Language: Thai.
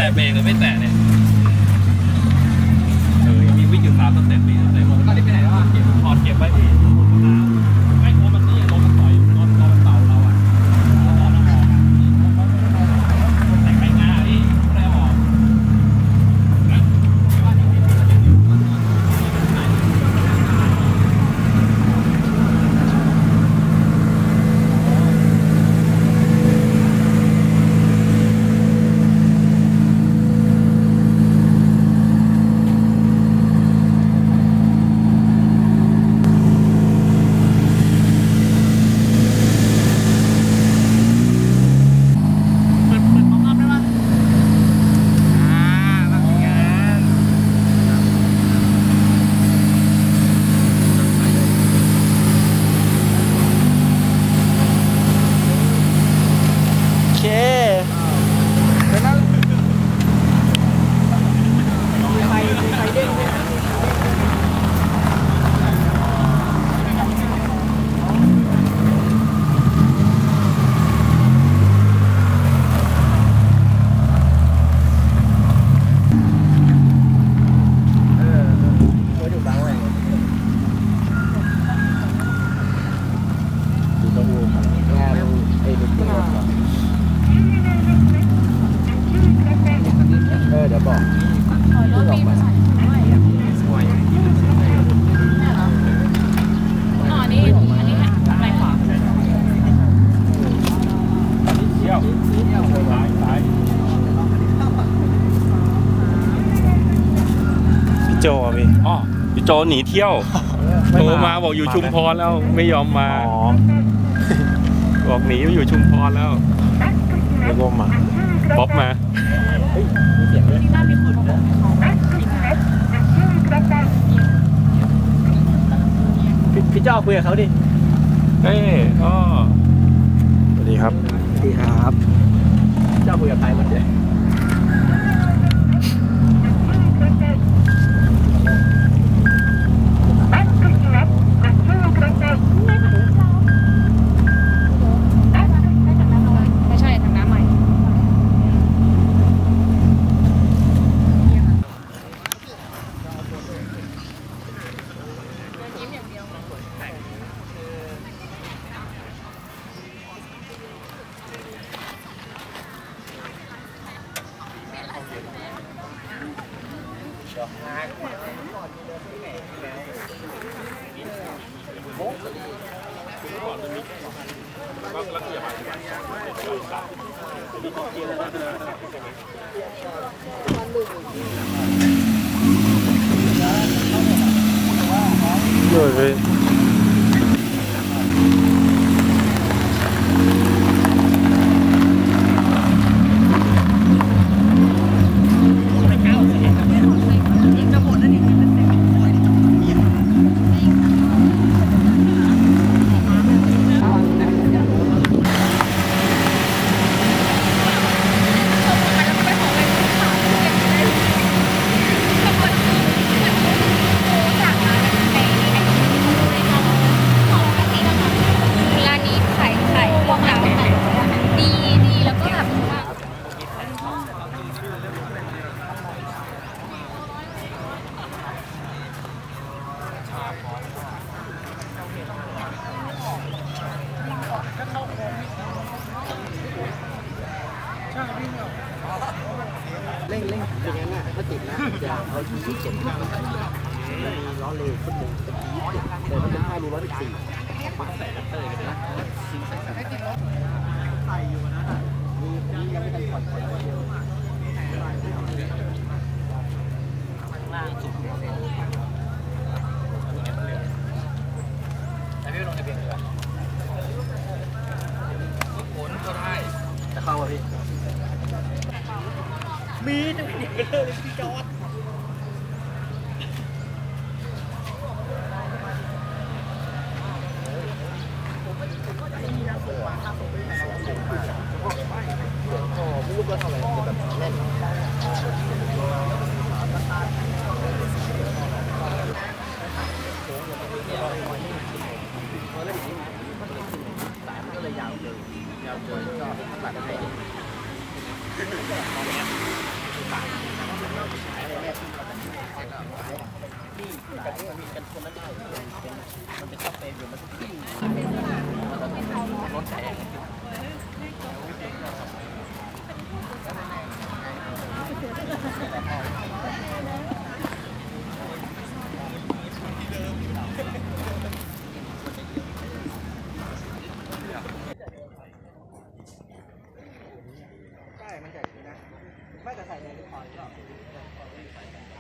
เบรกเลยไม่แตะเนี่ยมีวิ่งอยู่3 สเต็ปปีอะไรรถก็รีบไปไหนแล้วเก็บถอดเก็บไว้ที่ไม่กลัวมันนี่รถมันต่อยรถมันเต่าเราอ่ะแต่งไปงานนี่ไม่ออกเดี๋ยวบอกพี่โจพี่อ๋อพี่โจหนีเที่ยวโทรมาบอกอยู่ชุมพรแล้วไม่ยอมมาบอกหนีอยู่ชุมพรแล้วแล้วก็มาป๊อปมามีเสียงด้วยพี่เจ้าคุยกับเขาดิเฮ้ยอ๋อสวัสดีครับสวัสดีครับเจ้าคุยกับใครหมดเลยเลยเร่งอย่างนั้นน่ะถ้าติดนะอย่าเอาที่เข็มข้างมันมีล้อเลขึ้นหนึ่งเป็น20แต่มันเป็น5 รู 114มาใส่ดัตเตอร์กันนะใส่อยู่นะมียังไม่ทันผ่อนเดียวล่างสุดแต่พี่ลงทะเบียนดีกว่าผลก็ได้จะเข้าป่ะพี่มีจะมีเด็กเลยพี่จอดไม่รู้ว่าเท่าไหร่จะแบบแน่นก็เลยยาวเกินก็ตัดให้กันคนละได้มันเป็นซับเฟรมอยู่มันขึ้นรถแพงใช่มันใหญ่ดีนะไม่จะใส่ในคอยก็